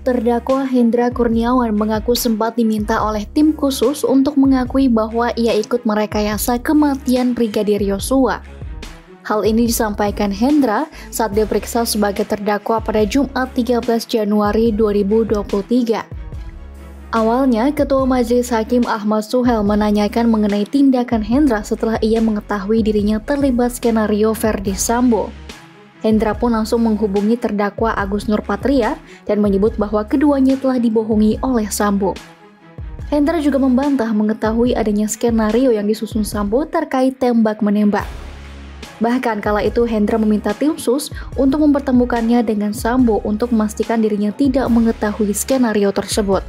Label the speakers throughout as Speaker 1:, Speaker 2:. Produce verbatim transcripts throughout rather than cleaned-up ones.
Speaker 1: Terdakwa Hendra Kurniawan mengaku sempat diminta oleh tim khusus untuk mengakui bahwa ia ikut merekayasa kematian Brigadir Yosua. Hal ini disampaikan Hendra saat diperiksa sebagai terdakwa pada Jumat tiga belas Januari dua ribu dua puluh tiga. Awalnya, Ketua Majelis Hakim Ahmad Suhel menanyakan mengenai tindakan Hendra setelah ia mengetahui dirinya terlibat skenario Verdi Sambo. Hendra pun langsung menghubungi terdakwa Agus Nurpatria dan menyebut bahwa keduanya telah dibohongi oleh Sambo. Hendra juga membantah mengetahui adanya skenario yang disusun Sambo terkait tembak-menembak. Bahkan kala itu Hendra meminta tim sus untuk mempertemukannya dengan Sambo untuk memastikan dirinya tidak mengetahui skenario tersebut.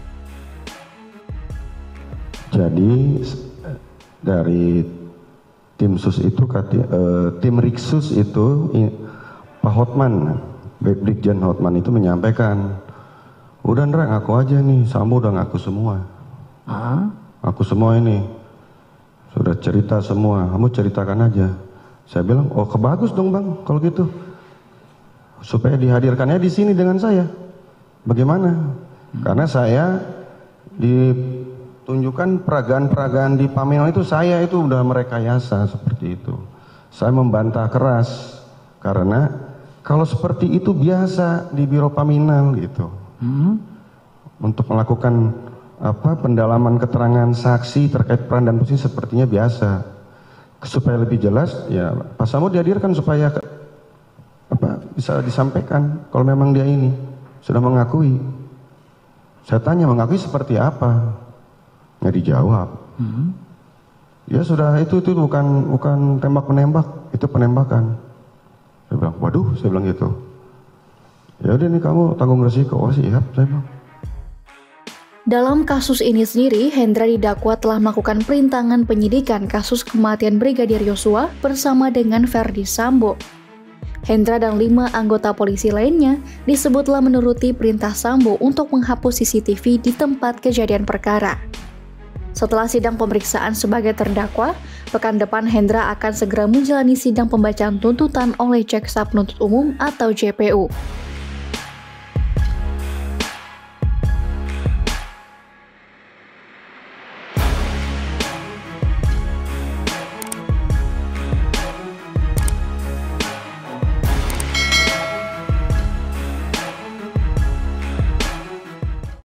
Speaker 2: Jadi dari tim sus itu, tim Riksus itu, Pak Hotman, Brigjen Hotman itu menyampaikan, udah Ndra ngaku aja nih, Sambo udah ngaku semua. Hah? Aku semua ini, sudah cerita semua, kamu ceritakan aja. Saya bilang, oh kebagus dong bang, kalau gitu. Supaya dihadirkannya di sini dengan saya. Bagaimana? Hmm. Karena saya ditunjukkan peragaan-peragaan di Paminal itu, saya itu udah merekayasa seperti itu. Saya membantah keras, karena kalau seperti itu biasa di Biro Paminal gitu, hmm? untuk melakukan apa pendalaman keterangan saksi terkait peran dan posisi sepertinya biasa. Supaya lebih jelas, ya Pak Sambo dihadirkan supaya apa bisa disampaikan kalau memang dia ini sudah mengakui. Saya tanya mengakui seperti apa, nggak dijawab. Hmm? Ya sudah itu itu bukan bukan tembak menembak, itu penembakan. Saya bilang, waduh, saya bilang gitu. Ya udah nih kamu tanggung resiko. Oh siap, saya bilang.
Speaker 1: Dalam kasus ini sendiri, Hendra didakwa telah melakukan perintangan penyidikan kasus kematian Brigadir Yosua bersama dengan Verdi Sambo. Hendra dan lima anggota polisi lainnya disebut telah menuruti perintah Sambo untuk menghapus C C T V di tempat kejadian perkara. Setelah sidang pemeriksaan sebagai terdakwa, pekan depan Hendra akan segera menjalani sidang pembacaan tuntutan oleh Jaksa Penuntut Umum atau J P U.